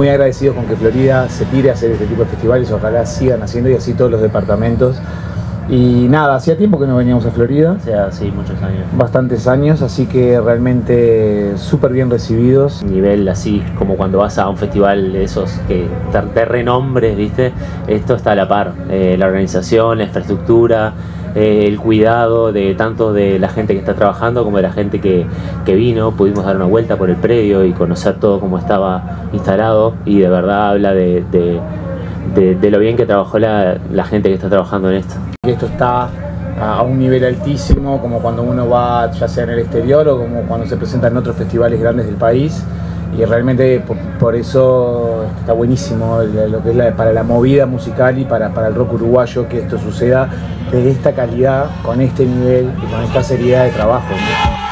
muy agradecidos con que Florida se tire a hacer este tipo de festivales, ojalá sigan haciendo y así todos los departamentos. Y nada, hacía tiempo que no veníamos a Florida. O sea, sí, muchos años. Bastantes años, así que realmente súper bien recibidos. Nivel así, como cuando vas a un festival de esos que de renombre, ¿viste? Esto está a la par. La organización, la infraestructura, el cuidado de tanto de la gente que está trabajando como de la gente que vino. Pudimos dar una vuelta por el predio y conocer todo cómo estaba instalado y de verdad habla de lo bien que trabajó la gente que está trabajando en esto. Esto está a un nivel altísimo, como cuando uno va ya sea en el exterior o como cuando se presenta en otros festivales grandes del país, y realmente por eso está buenísimo lo que es para la movida musical y para el rock uruguayo que esto suceda de esta calidad, con este nivel y con esta seriedad de trabajo, ¿no?